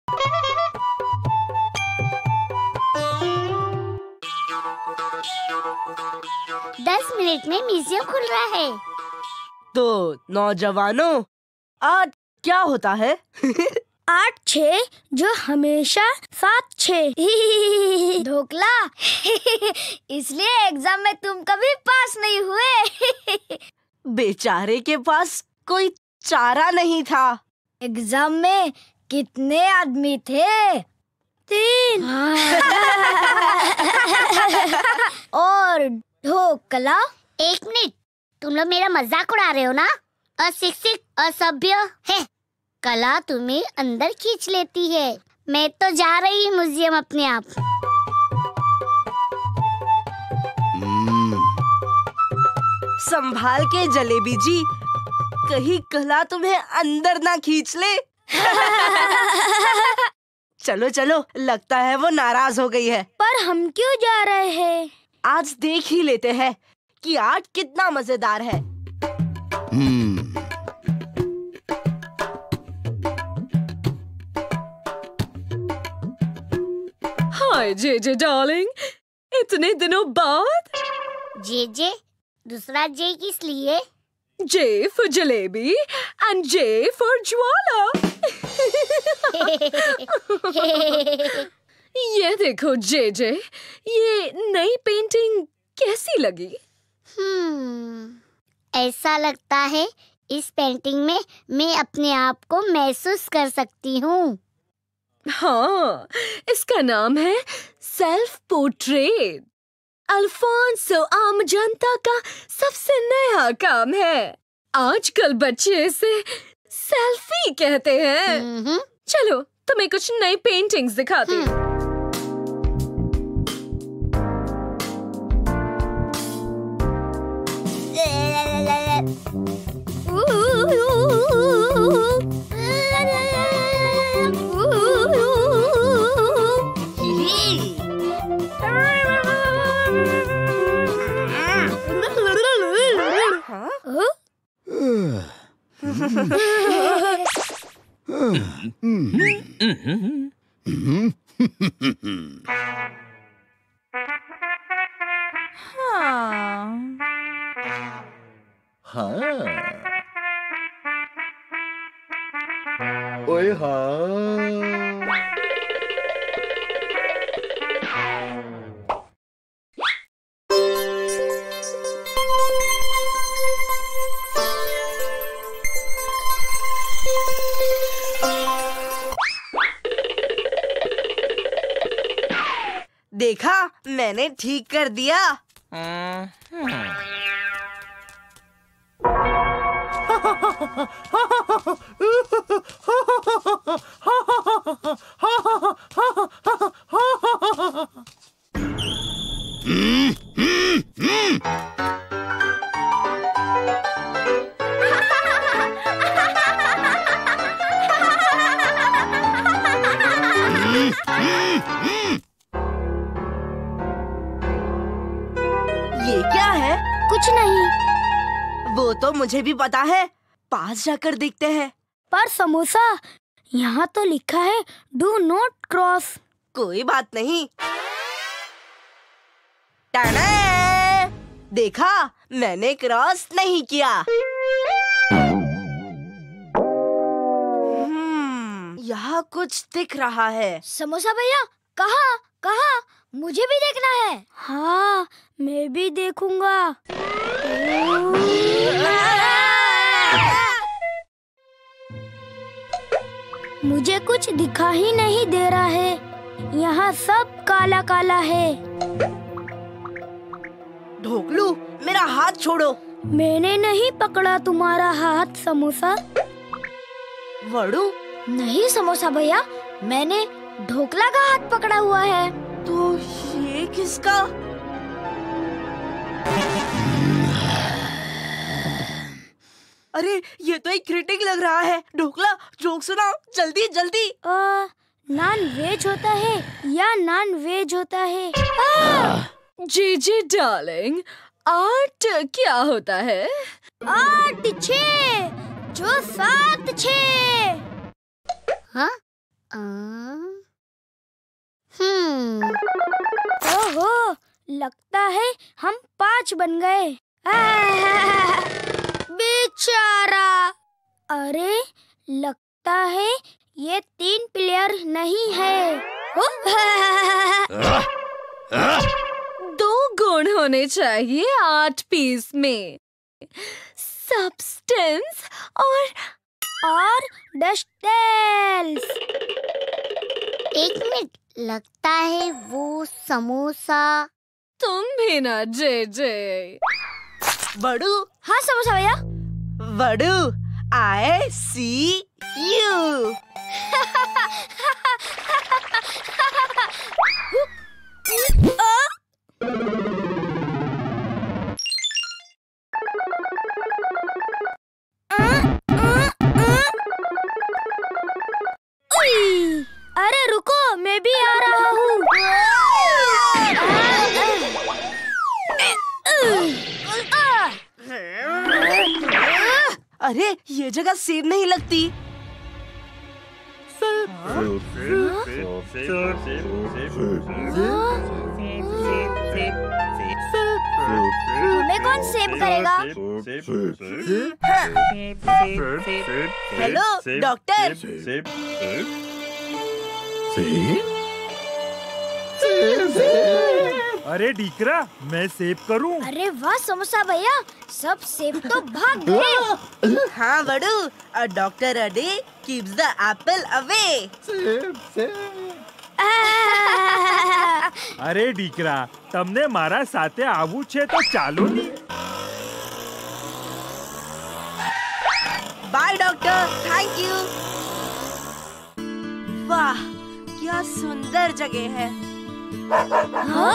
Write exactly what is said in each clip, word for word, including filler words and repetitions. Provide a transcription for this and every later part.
दस मिनट में म्यूजियम खुल रहा है। तो नौजवानों, आज क्या होता है? आठ छः जो हमेशा सात छः। ढोकला, इसलिए एग्जाम में तुम कभी पास नहीं हुए। बेचारे के पास कोई चारा नहीं था। एग्जाम में कितने आदमी थे? तीन। और ढोकला? एक मिनट, तुम लोग मेरा मजाक उड़ा रहे हो ना? अशिक्षित, असभ्य है। कला तुम्हें अंदर खींच लेती है। मैं तो जा रही हूँ म्यूजियम अपने आप। संभाल के जलेबी जी, कहीं कला तुम्हें अंदर ना खींच ले। चलो चलो, लगता है वो नाराज हो गई है। पर हम क्यों जा रहे हैं? आज देख ही लेते हैं कि आज कितना मजेदार है। हाय जे जे डार्लिंग, इतने दिनों बाद। जे जे? दूसरा जे किस लिए? J for jalebi and J for ज्वाला। ये देखो जे जे, ये नई पेंटिंग कैसी लगी? हम्म, ऐसा लगता है इस पेंटिंग में मैं अपने आप को महसूस कर सकती हूँ। हाँ, इसका नाम है सेल्फ पोर्ट्रेट। अल्फोंसो आम जनता का सबसे नया काम है। आजकल बच्चे इसे सेल्फी कहते हैं। चलो तुम्हें कुछ नई पेंटिंग्स दिखाती हूँ। ओए हाँ। देखा, मैंने ठीक कर दिया। ये क्या है? कुछ नहीं। वो तो मुझे भी पता है, पास जाकर देखते हैं। पर समोसा, यहाँ तो लिखा है डू नॉट क्रॉस। कोई बात नहीं। टाडा! देखा, मैंने क्रॉस नहीं किया। हम्म, यहाँ कुछ दिख रहा है। समोसा भैया, कहाँ कहाँ? मुझे भी देखना है। हाँ, मैं भी देखूंगा। मुझे कुछ दिखा ही नहीं दे रहा है। यहाँ सब काला काला है। ढोकलू, मेरा हाथ छोड़ो। मैंने नहीं पकड़ा तुम्हारा हाथ समोसा। वड़ू? नहीं समोसा भैया, मैंने ढोकला का हाथ पकड़ा हुआ है। तो ये किसका? अरे, ये तो एक क्रिटिक लग रहा है। ढोकला, जोक सुनाओ, जल्दी जल्दी। आ, नान वेज होता है या नान वेज होता है? जी जी डार्लिंग, आठ क्या होता है? आठ छः जो सात छः। हाँ? हम्म ओहो, लगता है हम पांच बन गए। आह, बेचारा। अरे, लगता है ये तीन प्लेयर नहीं है। दो गुण होने चाहिए आठ पीस में, सब्सटेंस और और डस्टेल्स। एक मिनट, लगता है वो समोसा। तुम भी ना जे जे। बड़ू। हाँ समोसा भैया। बड़ू, आई सी यू। अरे रुको, मैं भी आ रहा हूँ। अरे, ये जगह सेब नहीं लगती। हमें कौन सेव करेगा? Hello doctor. अरे डीकरा, मैं सेव करूं? अरे वाह समोसा भैया, सब सेब तो भाग गए। हाँ बड़ू, a doctor a day keeps the apple away. અરે દીકરા, તમને મારા સાથે આવવું છે તો ચાલો ની. Bye doctor, thank you. वाह, क्या सुंदर जगह है। हाँ?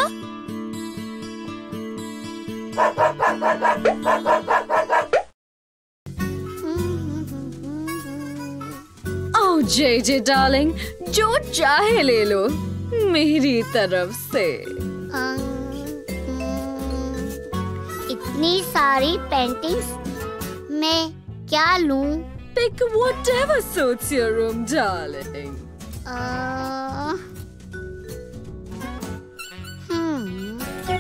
ओह जे जे डार्लिंग, जो चाहे ले लो मेरी तरफ से। अं, हम्म, इतनी सारी पेंटिंग्स मैं क्या लूं? Pick whatever suits your room, darling. अ, हम्म,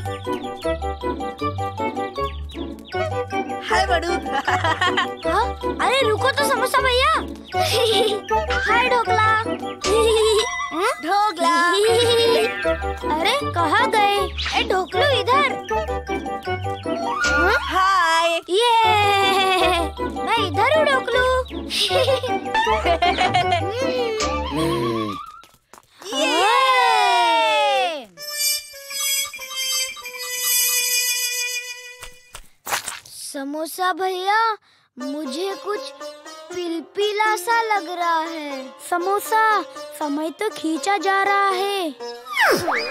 हाय बड़ू। हाँ? अरे रुको तो समोसा भैया। हाय ढोकला। ढोकला। अरे कहाँ गए? ए ढोकलू इधर। हाय। ये मैं इधर हूँ ढोकलू। ये समोसा भैया, मुझे कुछ पिलपिला सा लग रहा है। समोसा, समय तो खींचा जा रहा है।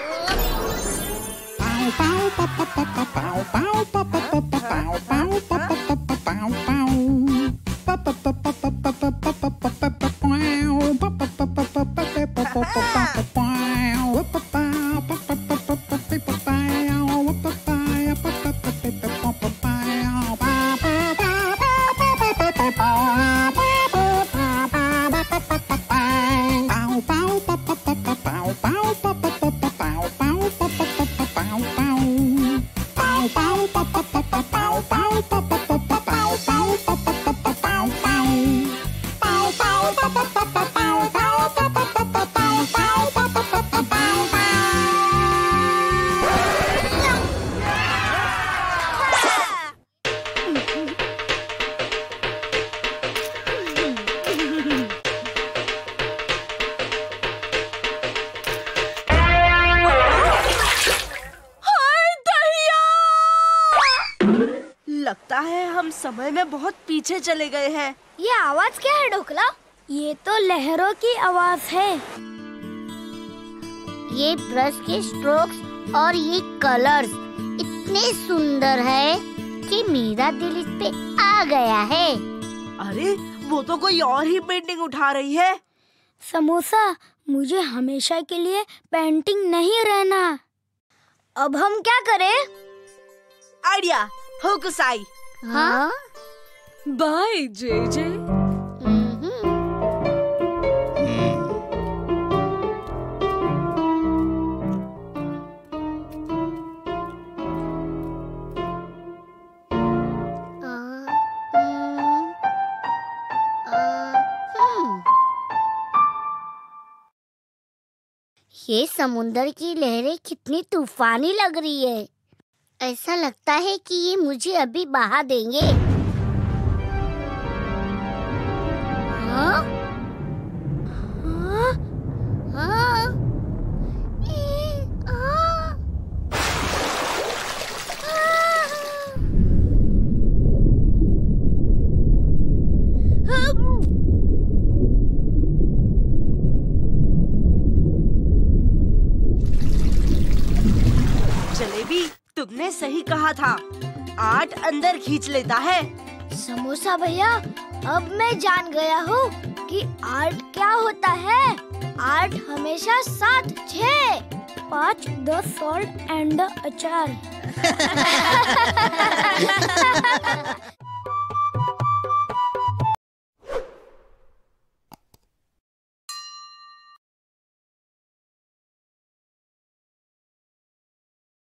लगता है हम समय में बहुत पीछे चले गए हैं। ये आवाज क्या है ढोकला? ये तो लहरों की आवाज है। ये ब्रश के स्ट्रोक्स और ये कलर्स इतने सुंदर है कि मेरा दिल इस पे आ गया है। अरे वो तो कोई और ही पेंटिंग उठा रही है। समोसा, मुझे हमेशा के लिए पेंटिंग नहीं रहना। अब हम क्या करें? Idea, Hokusai. हाँ? Bye J J. ये समुंदर की लहरें कितनी तूफानी लग रही है। ऐसा लगता है कि ये मुझे अभी बहा देंगे। हाँ? हाँ? हाँ? ए, आ, आ, जलेबी, तुमने सही कहा था, आर्ट अंदर खींच लेता है। समोसा भैया, अब मैं जान गया हूँ कि आर्ट क्या होता है। आर्ट हमेशा सात छः पाँच द सॉल्ट एंड द अचार।